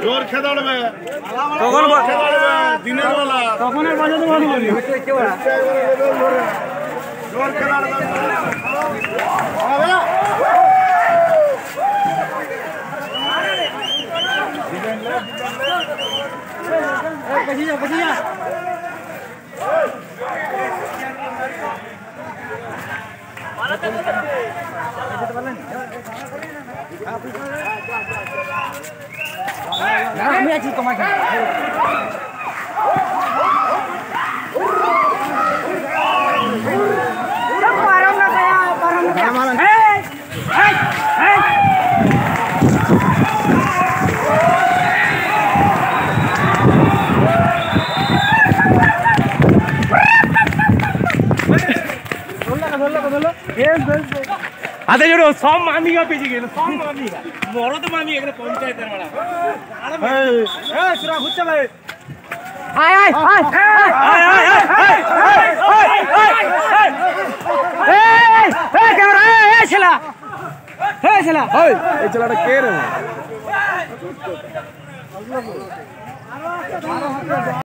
জোর খেদাড়বে তখন খেদাড়বে দিনের বেলা তখন এর বাজে তো ভালো করি জোর খেদাড়বে बचिया আতে জোড়ো সব মামিগা পেজি গেল সব মামিগা বড় তো মামি এখানে পঞ্চায়েতের বড়া এই এই সুরা ঘুরছে ভাই আয় আয় আয় আয় আয় এই ক্যামেরা এই ছেলা এই ছেলা ওই এই ছেলাটা কে রে